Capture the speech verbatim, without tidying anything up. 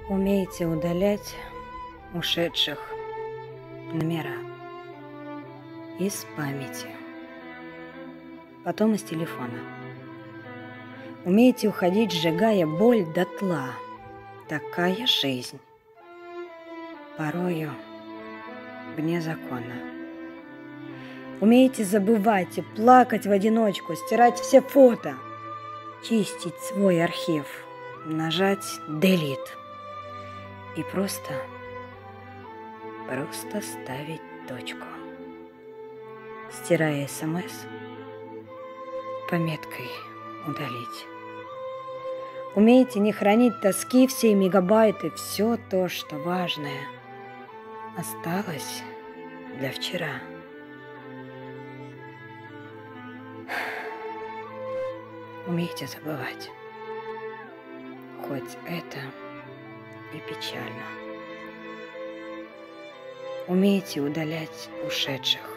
Умеете удалять ушедших номера из памяти, потом из телефона. Умеете уходить, сжигая боль дотла. Такая жизнь порою вне закона. Умеете забывать и плакать в одиночку, стирать все фото, чистить свой архив, нажать «Delete» и просто, просто ставить точку, стирая СМС пометкой «Удалить». Умеете не хранить тоски, все мегабайты, все то, что важное осталось для вчера. Умеете забывать, хоть это и печально. Умеете удалять ушедших